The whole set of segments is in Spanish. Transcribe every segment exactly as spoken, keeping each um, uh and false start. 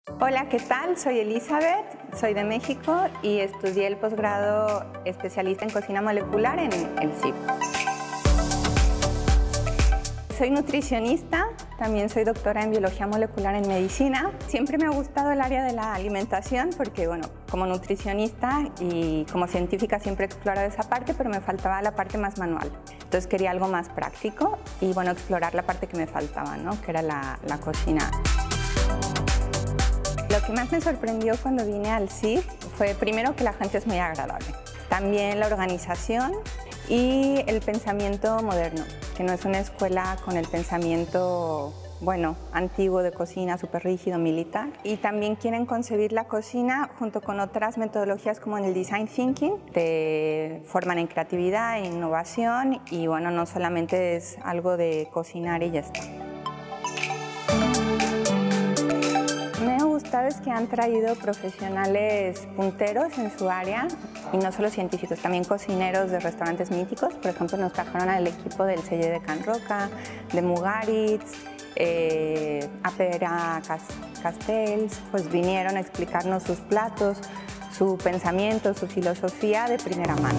Hola, ¿qué tal? Soy Elizabeth, soy de México y estudié el posgrado especialista en cocina molecular en el C I B. Soy nutricionista, también soy doctora en biología molecular en medicina. Siempre me ha gustado el área de la alimentación porque, bueno, como nutricionista y como científica siempre he explorado esa parte, pero me faltaba la parte más manual. Entonces quería algo más práctico y, bueno, explorar la parte que me faltaba, ¿no? Que era la, la cocina. Lo que más me sorprendió cuando vine al C I B fue primero que la gente es muy agradable, también la organización y el pensamiento moderno, que no es una escuela con el pensamiento, bueno, antiguo de cocina, súper rígido, militar. Y también quieren concebir la cocina junto con otras metodologías como en el design thinking, te forman en creatividad e innovación y, bueno, no solamente es algo de cocinar y ya está. Sabes que han traído profesionales punteros en su área y no solo científicos, también cocineros de restaurantes míticos. Por ejemplo, nos trajeron al equipo del Celler de Can Roca, de Mugaritz, eh, Apera Castells, pues vinieron a explicarnos sus platos, su pensamiento, su filosofía de primera mano.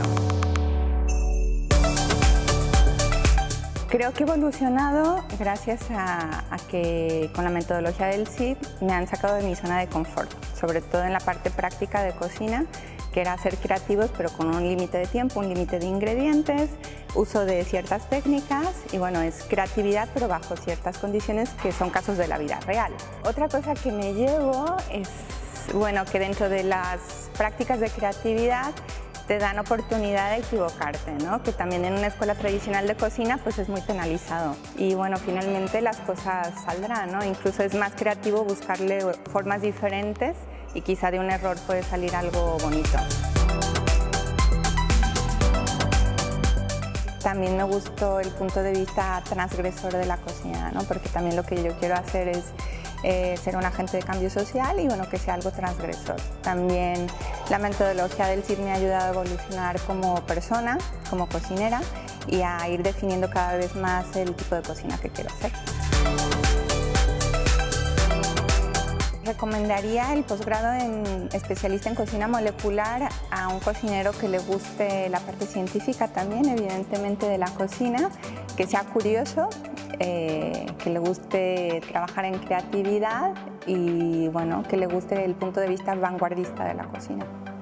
Creo que he evolucionado gracias a, a que con la metodología del C I B me han sacado de mi zona de confort, sobre todo en la parte práctica de cocina, que era ser creativos pero con un límite de tiempo, un límite de ingredientes, uso de ciertas técnicas y, bueno, es creatividad pero bajo ciertas condiciones que son casos de la vida real. Otra cosa que me llevo es, bueno, que dentro de las prácticas de creatividad te dan oportunidad de equivocarte, ¿no? Que también en una escuela tradicional de cocina pues es muy penalizado y, bueno, finalmente las cosas saldrán, ¿no? Incluso es más creativo buscarle formas diferentes y quizá de un error puede salir algo bonito. También me gustó el punto de vista transgresor de la cocina, ¿no? Porque también lo que yo quiero hacer es eh, ser un agente de cambio social y, bueno, que sea algo transgresor. También la metodología del C I B me ha ayudado a evolucionar como persona, como cocinera y a ir definiendo cada vez más el tipo de cocina que quiero hacer. Recomendaría el posgrado en especialista en cocina molecular a un cocinero que le guste la parte científica también, evidentemente, de la cocina, que sea curioso, eh, que le guste trabajar en creatividad y, bueno, que le guste el punto de vista vanguardista de la cocina.